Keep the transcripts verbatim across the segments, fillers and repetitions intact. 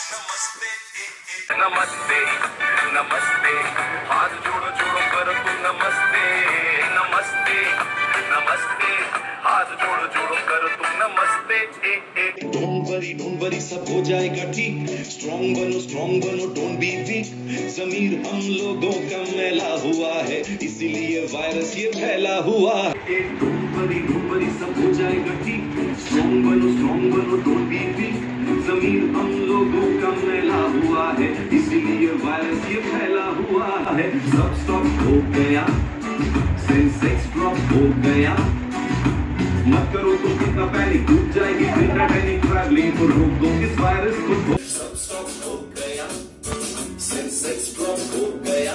नमस्ते नमस्ते हाथ जोड़ो जोड़ो करो तुम नमस्ते नमस्ते नमस्ते हाथ जोड़ो जोड़ो करो तुम नमस्ते। डोंट वरी डोंट वरी सब हो जाएगा ठीक, स्ट्रॉन्ग बनो स्ट्रॉन्ग बनो डोंट बी वीक। जमीर हम लोगों का मैला हुआ है, इसीलिए वायरस ये फैला हुआ है। डोंट वरी डोंट वरी सब हो जाएगा ठीक, स्ट्रॉन्ग बनो स्ट्रॉन्ग बनो डोंट बी वीक। जमीर हम लोगों का मैला हुआ है, इसीलिए वायरस ये फैला हुआ है। सब स्टॉप हो गया, सेंसेक्स ड्रॉप हो गया, मत करो तुम कितना पैनिक, डूब जाएगी इंटरटेनिंग ट्रैवलिंग को रोक दो इस वायरस को। सब स्टॉप हो गया, सेंसेक्स ड्रॉप हो गया,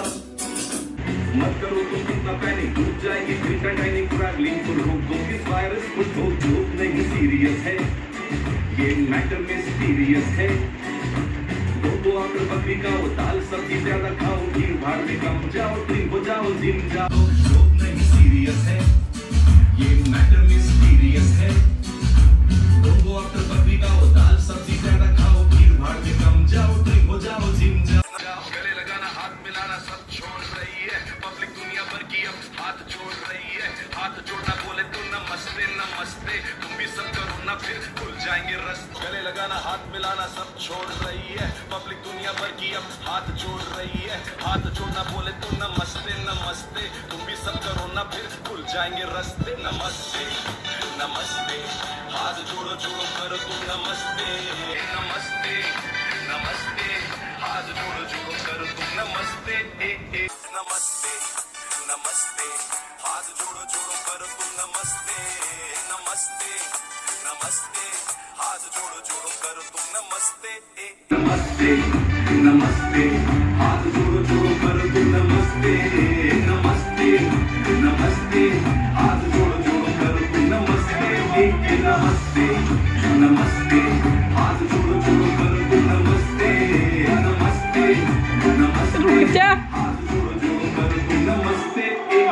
मत करो तुम कितना पैनिक, डूब जाएगी इंटरटेनिंग ट्रैवलिंग को रोक दो इस वायरस को। तो जोक नहीं सीरियस है, ये मैटर मिस्टीरियस है। दो दो आकर बकरी का वो दाल सब्जी ज्यादा खाओ, भीड़ भाड़ में कम जाओ, ड्रिंक हो जाओ, जिम जाओ। जोक नहीं सीरियस है, ये मैटर मिस्टीरियस है। दो दो आकर बकरी का वो दाल सब्जी ज्यादा खाओ, भीड़ भाड़ में कम जाओ, ड्रिंक हो जाओ, जिम जाओ। गले लगाना हाथ मिलाना सब छोड़ रही है, पब्लिक दुनिया भर की अब हाथ जोड़ रही है। हाथ जोड़ना बोले तो नमस्ते नमस्ते, तुम भी सब करो ना फिर खुल जाएंगे रास्ते। गले लगाना हाथ मिलाना सब छोड़ रही है, पब्लिक दुनिया भर की अब हाथ जोड़ रही है। हाथ जोड़ना बोले तो नमस्ते नमस्ते, तुम भी सब करो ना फिर खुल जाएंगे रास्ते। नमस्ते नमस्ते हाथ जोड़ो जोड़ो करो तुम नमस्ते नमस्ते नमस्ते हाथ जोड़ो जोड़ो करो तुम नमस्ते नमस्ते नमस्ते हाथ जोड़ो जोड़ो करो तुम नमस्ते नमस्ते नमस्ते हाथ जोड़ो जोड़ो करो तुम नमस्ते नमस्ते नमस्ते हाथ जोड़ो जोड़ो करो तुम नमस्ते नमस्ते नमस्ते हाथ जोड़ो जोड़ो करो तुम नमस्ते नमस्ते नमस्ते हाथ जोड़ो जोड़ो करो तुम नमस्ते नमस्ते नमस्ते हाथ जोड़ो जोड़ो करो तुम नमस्ते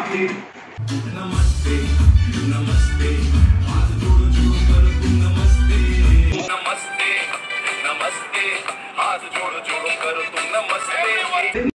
नमस्ते नमस्ते हाथ जोड़ो जोड़ो करो तुम नमस्ते नमस्ते नमस्ते हाथ जोड़ो जोड़ो करो तुम नमस्ते।